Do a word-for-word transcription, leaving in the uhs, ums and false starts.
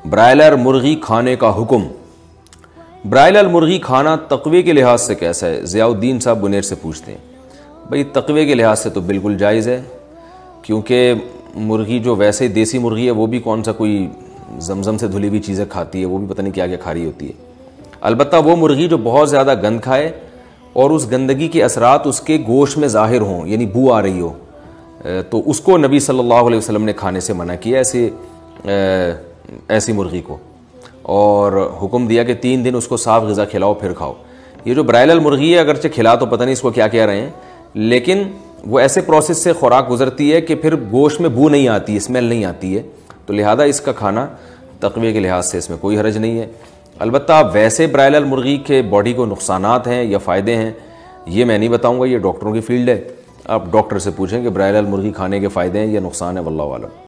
Broiler मुर्गी खाने का हुक्म। ब्रायलर मुर्गी खाना तकवे के लिहाज से कैसा है? ज़ियाउद्दीन साहब बुनेर से पूछते हैं। भाई तकवे के लिहाज से तो बिल्कुल जायज़ है, क्योंकि मुर्गी जो वैसे देसी मुर्गी है वो भी कौन सा कोई जमजम से धुली हुई चीज़ें खाती है, वो भी पता नहीं क्या क्या खा रही होती है। अलबत्ता वो मुर्गी जो बहुत ज़्यादा गंद खाए और उस गंदगी के असरात उसके गोश्त में ज़ाहिर हों, यानी बू आ रही हो, तो उसको नबी सल्लल्लाहु अलैहि वसल्लम ने खाने से मना किया, ऐसे ऐसी मुर्गी को, और हुक्म दिया कि तीन दिन उसको साफ़ ग़िज़ा खिलाओ फिर खाओ। ये जो ब्रायलर मुर्गी है, अगरचे खिला तो पता नहीं इसको क्या कह रहे हैं, लेकिन वो ऐसे प्रोसेस से खुराक गुजरती है कि फिर गोश्त में बू नहीं आती, स्मेल नहीं आती है, तो लिहाजा इसका खाना तकवे के लिहाज से इसमें कोई हरज नहीं है। अलबत्ता वैसे ब्रायलर मुर्गी के बॉडी को नुकसानात हैं या फ़ायदे हैं, ये मैं नहीं बताऊँगा, ये डॉक्टरों की फील्ड है। आप डॉक्टर से पूछें कि ब्रायलर मुर्गी खाने के फ़ायदे हैं या नुकसान है, वल्लाहु आलम।